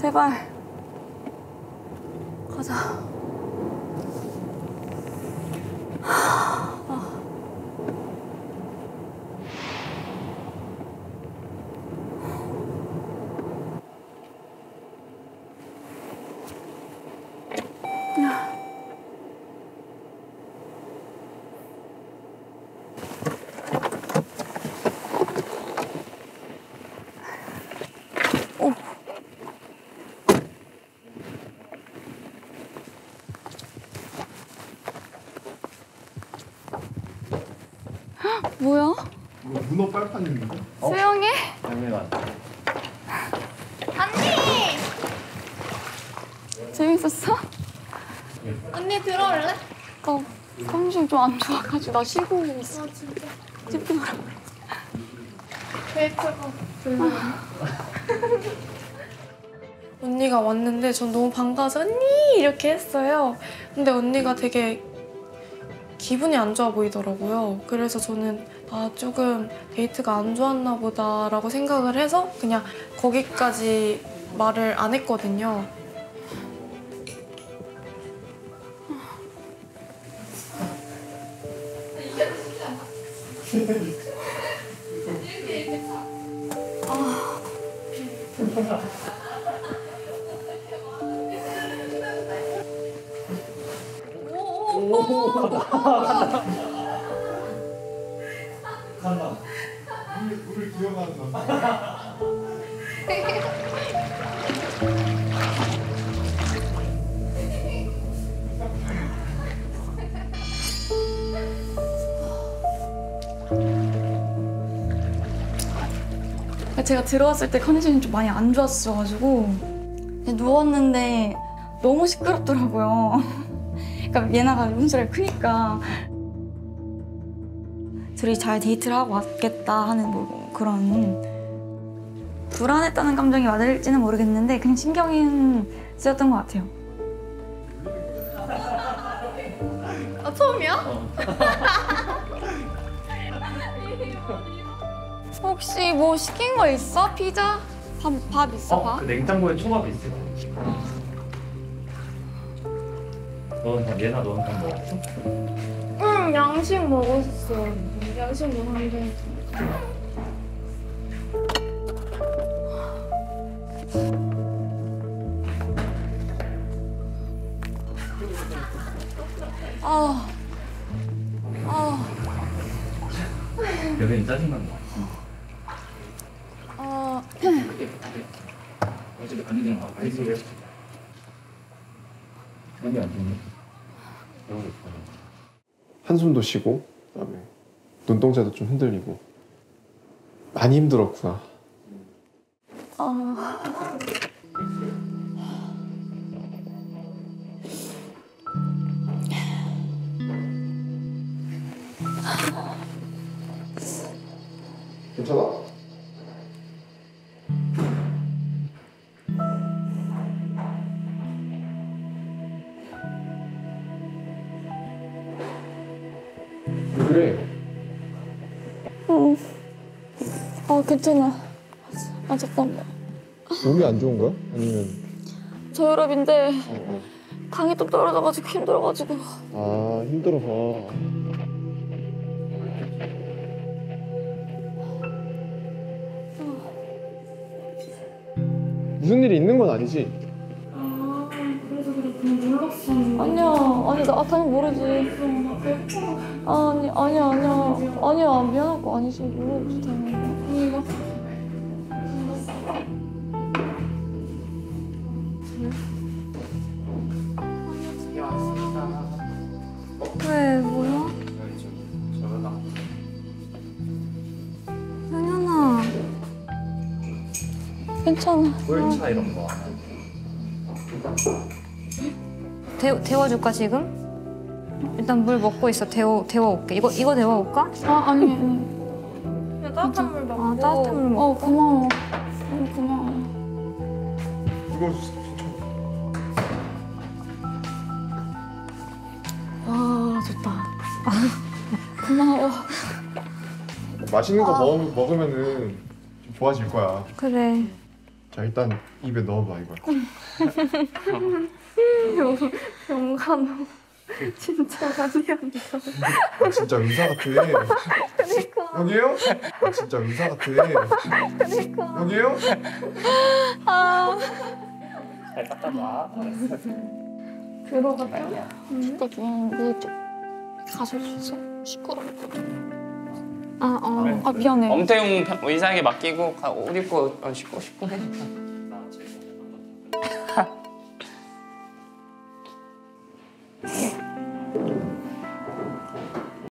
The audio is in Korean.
제발. 가자. 뭐야? 이거 문어 빨판입니다. 수영해? 언니가 언니! 재밌었어? 언니 들어올래? 나 컨디션 좀 안 좋아가지고 나 쉬고 있어. 아 진짜? 집중 하라고. 데이트가 별로. 언니가 왔는데 전 너무 반가워서 언니 이렇게 했어요. 근데 언니가 되게 기분이 안 좋아 보이더라고요. 그래서 저는 아 조금 데이트가 안 좋았나 보다라고 생각을 해서 그냥 거기까지 말을 안 했거든요. 간다. 물을 기어간다. 제가 들어왔을 때 컨디션이 좀 많이 안 좋았어가지고 누웠는데 너무 시끄럽더라고요. 그러니까 예나가 음소리가 크니까 둘이 잘 데이트를 하고 왔겠다 하는 뭐 그런 불안했다는 감정이 맞을지는 모르겠는데 그냥 신경이 쓰였던 것 같아요. 아 처음이야? 혹시 뭐 시킨 거 있어? 피자? 밥 있어? 밥? 그 냉장고에 초밥 있어. 넌 얘나 너는 밥 먹었어? 응 양식 먹었어. 양식 먹었는데. 여기는 짜증난다. 어차피 간이랑 아이스를 여기 안 좋네. 여기 있다. 한숨도 쉬고 그다음에 눈동자도 좀 흔들리고 많이 힘들었구나. 괜찮아? 왜 그래? 괜찮아. 잠깐만. 몸이 안 좋은 거야? 아니면 저혈압인데 당이 또 떨어져가지고 힘들어가지고. 힘들어서. 무슨 일이 있는 건 아니지? 그래서 그냥 몰랐어. 아니야, 나 당연히 모르지. 아니야, 미안할 거 아니지. 모르지, 당연히. 왜, 뭐야? 현현아. 괜찮아. 꿀차 이런 거. 데워줄까 지금? 일단 물 먹고 있어. 데워올게. 이거 데워올까? 아니. 그냥 따뜻한 물 먹고. 따뜻한 물 먹고. 고마워. 고마워. 이거 좋다. 고마워. 맛있는 거 먹으면은 좀 좋아질 거야. 그래. 자 일단 입에 넣어봐 이거. 영감 진짜 많이 한다. 아, 진짜 의사 같아. 그러니까. 여기요? 아, 진짜 의사 같아. 그러니까. 여기요? 잘 닦아봐. 들어갔다. 갑자기 네 가실 수 있어? 시끄럽거든. 아 미안해. 엄태웅 의사에게 맡기고 옷 입고 씻고 싶고 해.